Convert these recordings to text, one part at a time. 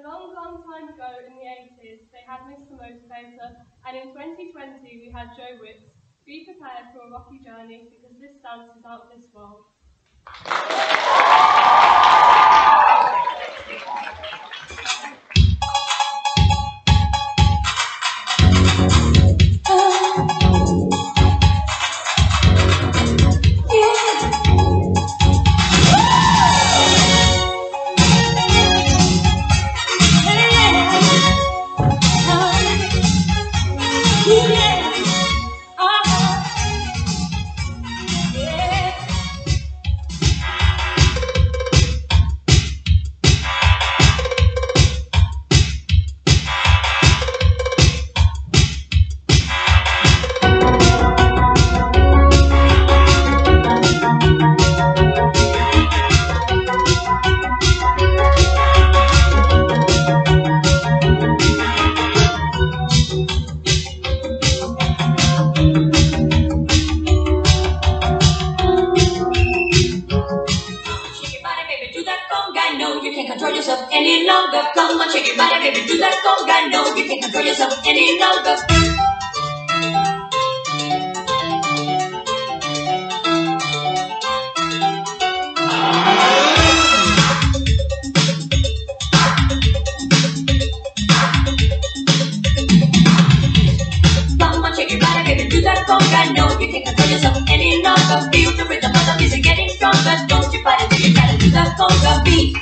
long, long time ago in the 80s, they had Mr. Motivator, and in 2020 we had Joe Wicks. Be prepared for a rocky journey because this dance is out of this world. Control yourself any longer. Come on, shake your body, baby, do that conga. No, you can't control yourself any longer. Come on, shake your body, baby, do that conga. No, you can't control yourself any longer. Feel the rhythm of the music getting stronger. Don't you fight it till you gotta do that conga beat.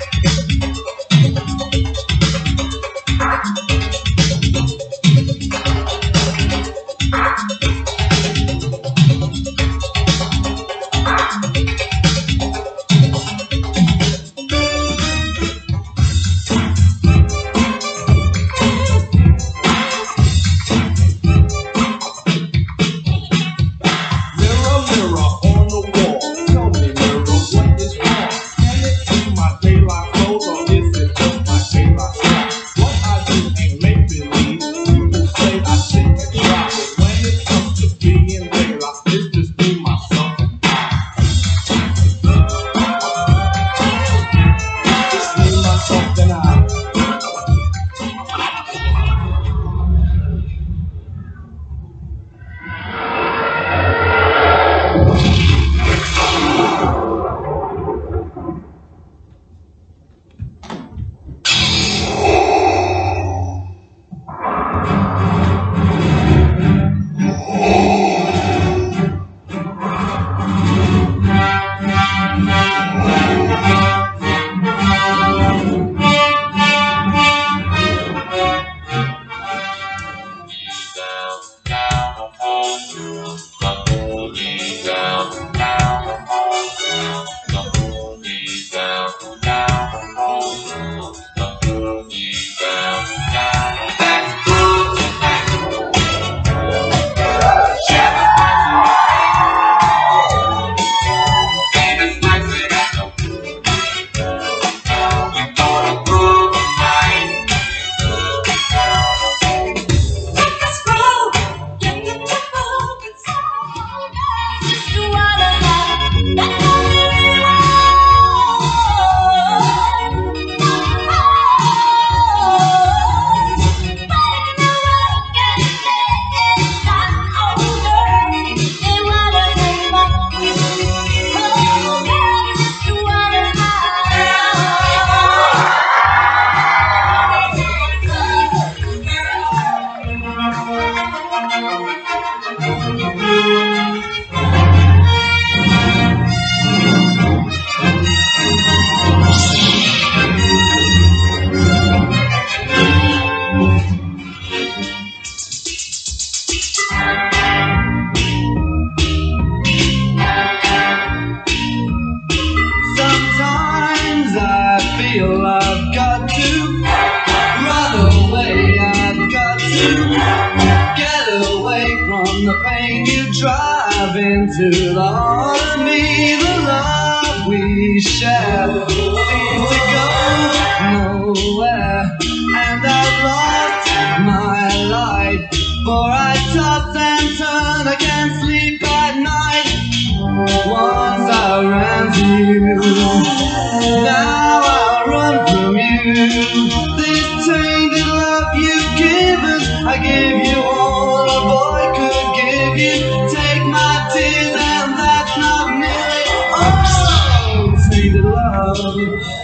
I've got to run away, I've got to get away from the pain you drive into the heart of me. The love we share seems to go nowhere, and I've lost my light, for I toss and turn, I can't sleep at night. Once I ran to you, now I run from you. This givers. I give you all a boy could give you. Take my tears and that's not nearly all. Tainted love.